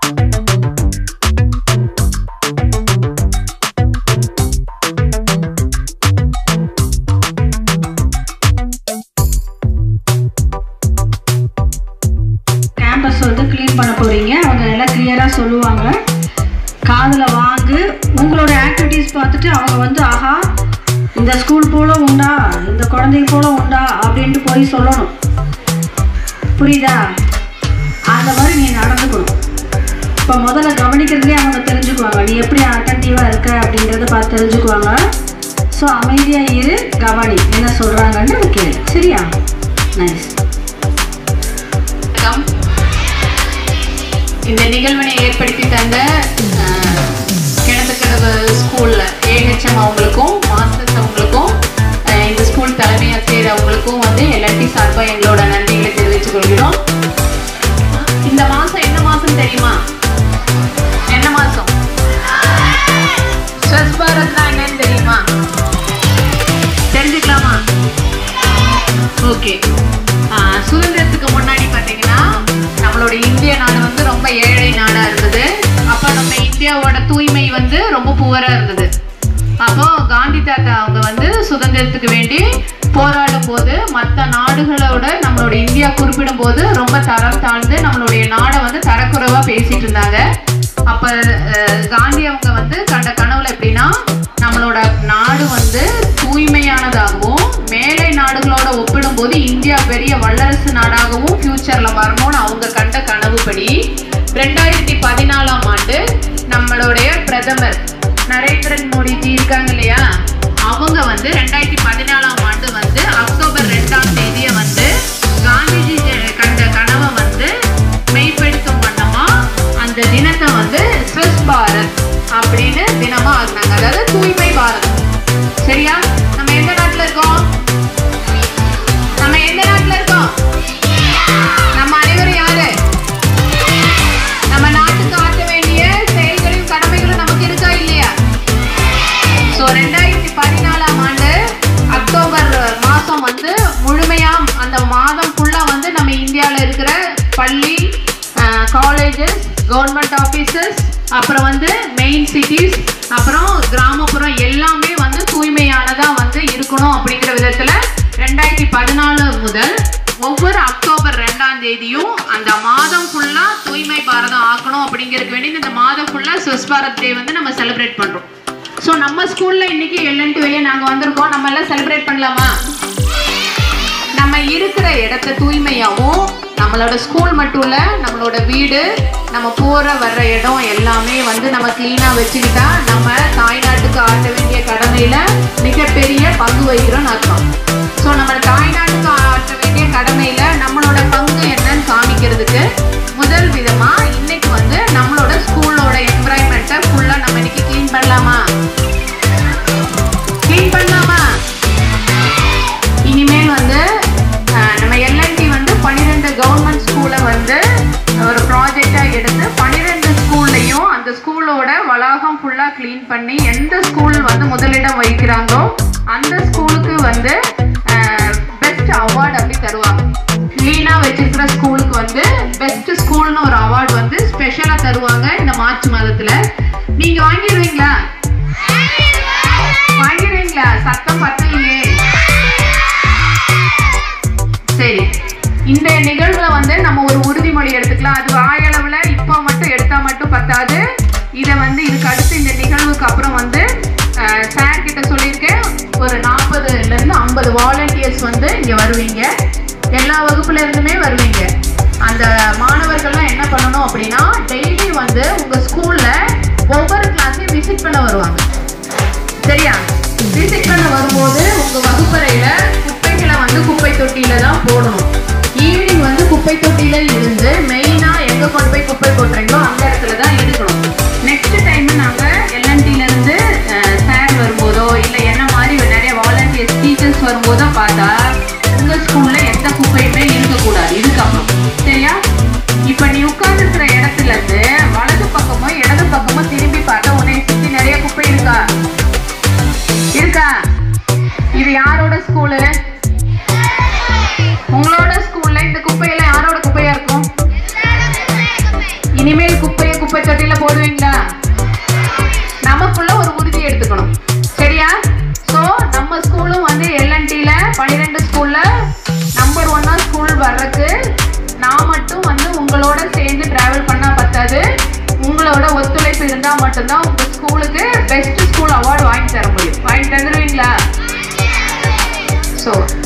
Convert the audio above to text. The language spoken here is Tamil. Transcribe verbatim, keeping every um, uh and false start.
கேம்பஸ் வந்து க்ளீன் பண்ண போறீங்க. அவங்க எல்லாம் கிளியரா சொல்லுவாங்க. காதுல வாங்கு. உங்களோட ஆக்டிவிட்டீஸ் பார்த்துட்டு அவங்க வந்து ஆஹா இந்த ஸ்கூல் போல உண்டா, இந்த குழந்தைங்க போல உண்டா அப்படின்ட்டு போய் சொல்லணும். புரியுதா? அந்த மாதிரி நீ நடந்துக்கணும். இப்போ முதல்ல கவனிக்கிறதுலேயே அவங்க தெரிஞ்சுக்குவாங்க நீ எப்படி அட்டன்டிவாக இருக்க அப்படின்றத பார்த்து தெரிஞ்சுக்குவாங்க. ஸோ அமைதியாக இரு, கவனி என்ன சொல்கிறாங்கன்னு கேளு. சரியா? நைஸ். இந்த நிகழ்வினை ஏற்படுத்தி தந்த கிணத்துக்கடவு ஸ்கூல்ல ஏஹெச்எம் அவங்களுக்கும் மாஸ்டர்ஸ் அவங்களுக்கும் இந்த ஸ்கூல் தலைமை ஆசிரியர் அவங்களுக்கும் வந்து எல்என்டி சார்பாக எங்களோட நன்றிகளை தெரிவித்துக் கொள்கிறோம். இந்த மாசம் என்ன மாசம் தெரியுமா? என்ன மாசம்? ஸ்வச் பாரத்னா என்னன்னு தெரியுமா? தெரிஞ்சுக்கலாமா? ஓகே. சுதந்திரத்துக்கு முன்னாடி பார்த்தீங்கன்னா நம்மளோட இந்திய நாடு வந்து ரொம்ப ஏழை நாடா இருந்தது. அப்போ நம்ம இந்தியாவோட தூய்மை வந்து ரொம்ப புவரா இருந்தது. அப்போ காந்தி தாத்தா அவங்க வந்து சுதந்திரத்துக்கு வேண்டி போராடும் போது மற்ற நாடுகளோட நம்மளோட இந்தியா குறிப்பிடும் போது ரொம்ப தரம் தாழ்ந்து நம்மளுடைய நாடை வந்து தரக்குறைவா பேசிட்டு இருந்தாங்க. அப்ப காந்தி அவங்க வந்து கண்ட கனவுல எப்படின்னா நம்மளோட நாடு வந்து தூய்மையானதாகவும் மேலை நாடுகளோட ஒப்பிடும் போது இந்தியா பெரிய வல்லரசு நாடாகவும் ஃபியூச்சர்ல வரணும்னு அவங்க கண்ட கனவுப்படி ரெண்டாயிரத்தி பதினாலாம் ஆண்டு நம்மளுடைய பிரதமர் நரேந்திர மோடிஜி இருக்காங்க இல்லையா, அவங்க வந்து ரெண்டாயிரத்தி பதினாலாம் ஆண்டு வந்து அக்டோபர் ரெண்டாம் தேதியை வந்து காந்திஜி கண்ட கனவை வந்து மெய்ப்படுத்தும் வண்ணமா அந்த தினத்தை வந்து ஸ்வச் பாரத் அப்படின்னு தினமா ஆகினாங்க. அதாவது தூய்மை பாரத். சரியா? நம்ம எந்த நாட்டுல இருக்கோம்? நம்ம எந்த நாட்டுல இருக்கோம்? நம்ம அனைவரும் யாரு? நம்ம நாட்டுக்கு ஆற்ற வேண்டிய செயல்களையும் கடமைகளும் நமக்கு இருக்கா இல்லையா? ஸோ ரெண்டாயிரத்தி பதினாலாம் ஆண்டு அக்டோபர் மாதம் வந்து முழுமையா அந்த மாதம் ஃபுல்லா வந்து நம்ம இந்தியாவில் இருக்கிற பள்ளி, காலேஜஸ், கவர்மெண்ட் ஆஃபீஸஸ், அப்புறம் வந்து மெயின் சிட்டிஸ், அப்புறம் கிராமப்புறம் எல்லாமே வந்து தூய்மையானதா வந்து இருக்கணும் அப்படிங்கிற விதத்துல ரெண்டாயிரத்தி பதினாலு முதல் ஒவ்வொரு அக்டோபர் ரெண்டாம் தேதியும் அந்த மாதம் ஃபுல்லா தூய்மை பாரதம் ஆக்கணும் அப்படிங்கிறதுக்கு வேண்டி இந்த மாதம் ஃபுல்லா ஸ்வச் பாரத் டே வந்து நம்ம செலிப்ரேட் பண்றோம். ஸோ நம்ம ஸ்கூல்ல இன்னைக்கு எல்என்டி வெளியே நாங்க வந்திருக்கோம். நம்ம எல்லாம் செலிப்ரேட் பண்ணலாமா? நம்ம இருக்கிற இடத்த தூய்மையாகவும் நம்மளோட ஸ்கூல் மட்டும் இல்லை நம்மளோட வீடு, நம்ம போகிற வர்ற இடம் எல்லாமே வந்து நம்ம கிளீனாக வச்சுக்கிட்டா நம்ம தாய்நாட்டுக்கு ஆற்ற வேண்டிய கடமையில் மிகப்பெரிய பங்கு வகிக்கிறோம்னு அர்த்தம். ஸோ நம்ம தாய்நாட்டுக்கு ஆற்ற வேண்டிய கடமையில் நம்மளோட பங்கு என்னன்னு காமிக்கிறதுக்கு முதல் விதமாக இன்னைக்கு வந்து நம்மளோட ஸ்கூலோட என்விரான்மெண்ட்டை ஃபுல்லாக நம்ம இன்னைக்கு க்ளீன் பண்ணலாமா? க்ளீன் பண்ணலாமா? இனிமேல் வந்து நம்ம எல்என்டி வந்து பன்னிரெண்டு கவர்மெண்ட் ஸ்கூலை வந்து ஒரு ப்ராஜெக்டாக எடுத்து பன்னிரெண்டு ஸ்கூல்லையும் அந்த ஸ்கூலோட வளாகம் ஃபுல்லாக க்ளீன் பண்ணி எந்த ஸ்கூல் வந்து முதலிடம் வகிக்கிறாங்களோ அந்த ஸ்கூலுக்கு வந்து பெஸ்ட் அவார்டு அப்படி தருவாங்க. க்ளீனாக வச்சிருக்கிற ஸ்கூலுக்கு வந்து பெஸ்ட் ஸ்கூல்னு ஒரு அவார்டு வந்து ஸ்பெஷலாக தருவாங்க இந்த மார்ச் மாதத்தில். நீங்கள் வாங்கிடுவீங்களா? வாங்கிடுவீங்களா? சத்தம் பத்தலையே. சரி, இந்த நிகழ்வுல வந்து நம்ம ஒரு உறுதிமொழி எடுத்துக்கலாம். அது வாயளவுல இப்போ மட்டும் எடுத்தா மட்டும் பத்தாது. இதை வந்து இதுக்கு அடுத்து இந்த நிகழ்வுக்கு அப்புறம் வந்து சார் கிட்ட சொல்லியிருக்கேன், ஒரு நாற்பதுல இருந்து ஐம்பது வாலண்டியர்ஸ் வந்து இங்க வருவீங்க. எல்லா வகுப்புல இருந்துமே வருவீங்க. அந்த மாணவர்கள்லாம் என்ன பண்ணணும் அப்படின்னா டெய்லி வந்து உங்க ஸ்கூல்ல ஒவ்வொரு கிளாஸையும் விசிட் பண்ண வருவாங்க. சரியா? விசிட் பண்ண வரும்போது உங்க வகுப்பறையில குப்பைகளை வந்து குப்பை தொட்டியில தான் போடணும். ஈவினிங் வந்து குப்பை தொட்டியில இருந்து மெயினா எங்க கொண்டு போய் குப்பை போடுறீங்களோ அந்த இடத்துல தான் எடுக்கணும். நெக்ஸ்ட் டைம் நாங்க எல்என்டில இருந்து சார் வரும்போதோ இல்லை என்ன மாதிரி நிறைய வாலண்டியர்ஸ் டீச்சர்ஸ் வரும்போதோ பார்த்தா உங்க ஸ்கூல்ல எந்த குப்பையுமே இருக்கக்கூடாது இதுக்கப்புறம். சரியா? இப்ப நீ உட்கார்ந்து இருக்கிற இடத்துல இருந்து வலது பக்கமோ இடது பக்கமோ திரும்பி பார்த்தா உன்னை சுத்தி நிறைய குப்பை இருக்கா? இருக்கா? இது யாரோட ஸ்கூலு? உங்களோட ஸ்கூல்ல இந்த குப்பையெல்லாம் யாரோட குப்பையா இருக்கும்? இனிமேல் குப்பையை குப்பை தொட்டியில போடுவீங்களா? நமக்குள்ள ஒரு உறுதி எடுத்துக்கணும். சரியா? ஸோ நம்ம ஸ்கூலும் வந்து எல்என்டில பன்னிரெண்டு ஸ்கூல்ல நம்பர் ஒன்னா ஸ்கூல் வர்றதுக்கு நான் மட்டும் வந்து உங்களோட சேர்ந்து டிராவல் பண்ணா பத்தாது. உங்களோட ஒத்துழைப்பு இருந்தால் மட்டும்தான் உங்க ஸ்கூலுக்கு பெஸ்ட் ஸ்கூல் அவார்டு வாங்கி தர முடியும். வாங்கி தந்துடுவீங்களா? ஸோ